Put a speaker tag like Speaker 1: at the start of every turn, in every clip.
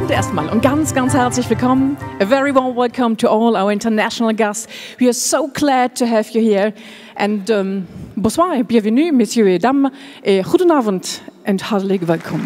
Speaker 1: Und erstmal und ganz herzlich willkommen. A very warm welcome to all our international guests. We are so glad to have you here. And bonsoir, bienvenue, messieurs et dames. Et goedenavond und hartelijk welkom.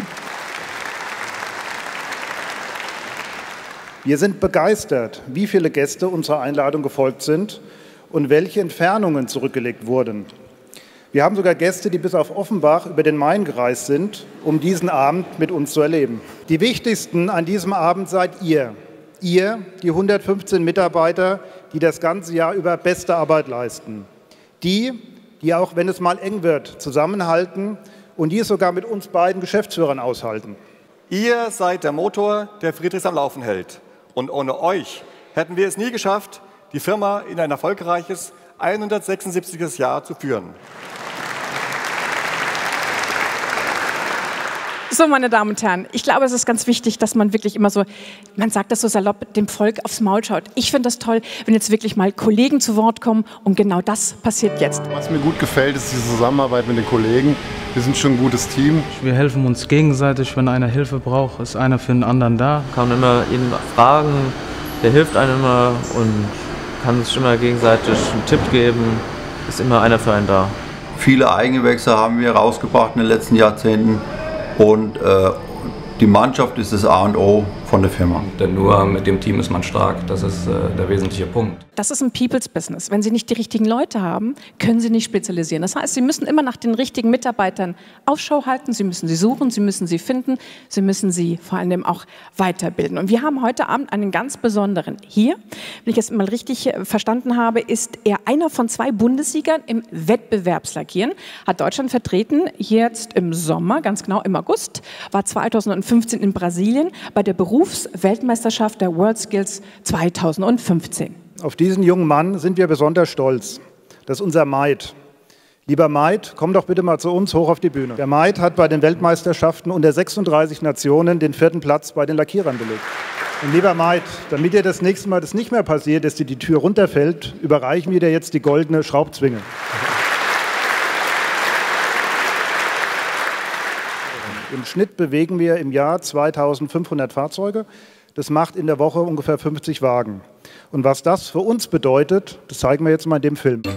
Speaker 2: Wir sind begeistert, wie viele Gäste unserer Einladung gefolgt sind und welche Entfernungen zurückgelegt wurden. Wir haben sogar Gäste, die bis auf Offenbach über den Main gereist sind, um diesen Abend mit uns zu erleben. Die wichtigsten an diesem Abend seid ihr. Ihr, die 115 Mitarbeiter, die das ganze Jahr über beste Arbeit leisten. Die auch, wenn es mal eng wird, zusammenhalten und die es sogar mit uns beiden Geschäftsführern aushalten.
Speaker 3: Ihr seid der Motor, der Friedrichs am Laufen hält. Und ohne euch hätten wir es nie geschafft, die Firma in ein erfolgreiches 176. Jahr zu führen.
Speaker 1: So, meine Damen und Herren, ich glaube, es ist ganz wichtig, dass man wirklich immer so, man sagt das so salopp, dem Volk aufs Maul schaut. Ich finde das toll, wenn jetzt wirklich mal Kollegen zu Wort kommen und genau das passiert jetzt.
Speaker 4: Was mir gut gefällt, ist die Zusammenarbeit mit den Kollegen. Wir sind schon ein gutes Team.
Speaker 5: Wir helfen uns gegenseitig, wenn einer Hilfe braucht, ist einer für den anderen da.
Speaker 6: Kann immer ihn fragen, der hilft einem immer und kann sich immer gegenseitig einen Tipp geben, ist immer einer für einen da.
Speaker 7: Viele Eigengewächse haben wir rausgebracht in den letzten Jahrzehnten. Und die Mannschaft ist das A und O von der Firma.
Speaker 8: Denn nur mit dem Team ist man stark, das ist der wesentliche Punkt.
Speaker 1: Das ist ein People's Business. Wenn Sie nicht die richtigen Leute haben, können Sie nicht spezialisieren. Das heißt, Sie müssen immer nach den richtigen Mitarbeitern Ausschau halten, Sie müssen sie suchen, Sie müssen sie finden, Sie müssen sie vor allem auch weiterbilden. Und wir haben heute Abend einen ganz besonderen hier. Wenn ich es mal richtig verstanden habe, ist er einer von 2 Bundessiegern im Wettbewerbslackieren, hat Deutschland vertreten, jetzt im Sommer, ganz genau im August, war 2015 in Brasilien bei der Berufsweltmeisterschaft der WorldSkills 2015.
Speaker 2: Auf diesen jungen Mann sind wir besonders stolz. Das ist unser Maid. Lieber Maid, komm doch bitte mal zu uns hoch auf die Bühne. Der Maid hat bei den Weltmeisterschaften unter 36 Nationen den 4. Platz bei den Lackierern belegt. Und lieber Maid, damit dir das nächste Mal das nicht mehr passiert, dass dir die Tür runterfällt, überreichen wir dir jetzt die goldene Schraubzwinge. Im Schnitt bewegen wir im Jahr 2500 Fahrzeuge. Das macht in der Woche ungefähr 50 Wagen. Und was das für uns bedeutet, das zeigen wir jetzt mal in dem Film.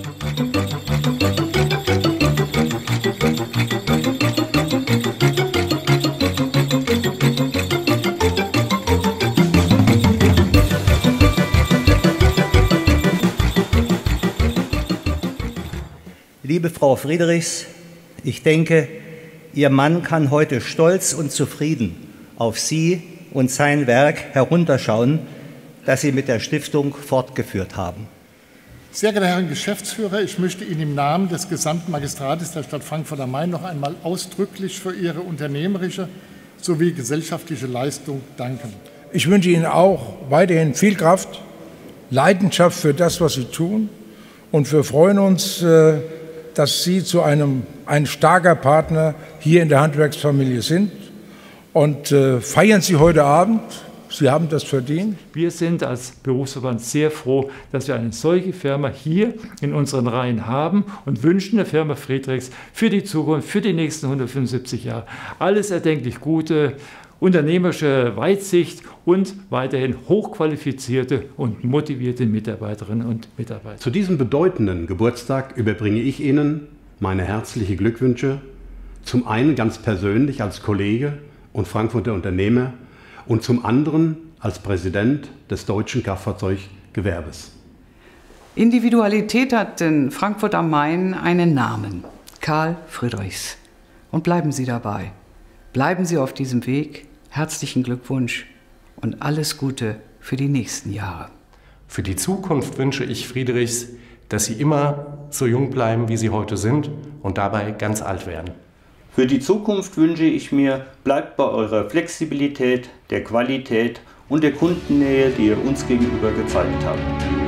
Speaker 9: Liebe Frau Friedrichs, ich denke, Ihr Mann kann heute stolz und zufrieden auf Sie und sein Werk herunterschauen, das Sie mit der Stiftung fortgeführt haben.
Speaker 10: Sehr geehrter Herr Geschäftsführer, ich möchte Ihnen im Namen des gesamten Magistrates der Stadt Frankfurt am Main noch einmal ausdrücklich für Ihre unternehmerische sowie gesellschaftliche Leistung danken.
Speaker 11: Ich wünsche Ihnen auch weiterhin viel Kraft, Leidenschaft für das, was Sie tun, und wir freuen uns, dass Sie zu ein starker Partner hier in der Handwerksfamilie sind. Und feiern Sie heute Abend. Sie haben das verdient.
Speaker 12: Wir sind als Berufsverband sehr froh, dass wir eine solche Firma hier in unseren Reihen haben und wünschen der Firma Friedrichs für die Zukunft, für die nächsten 175 Jahre alles erdenklich Gute, unternehmerische Weitsicht und weiterhin hochqualifizierte und motivierte Mitarbeiterinnen und Mitarbeiter.
Speaker 13: Zu diesem bedeutenden Geburtstag überbringe ich Ihnen meine herzlichen Glückwünsche. Zum einen ganz persönlich als Kollege und Frankfurter Unternehmer und zum anderen als Präsident des Deutschen Kraftfahrzeuggewerbes.
Speaker 14: Individualität hat in Frankfurt am Main einen Namen, Karl Friedrichs. Und bleiben Sie dabei. Bleiben Sie auf diesem Weg. Herzlichen Glückwunsch und alles Gute für die nächsten Jahre.
Speaker 15: Für die Zukunft wünsche ich Friedrichs, dass Sie immer so jung bleiben, wie Sie heute sind und dabei ganz alt werden.
Speaker 16: Für die Zukunft wünsche ich mir, bleibt bei eurer Flexibilität, der Qualität und der Kundennähe, die ihr uns gegenüber gezeigt habt.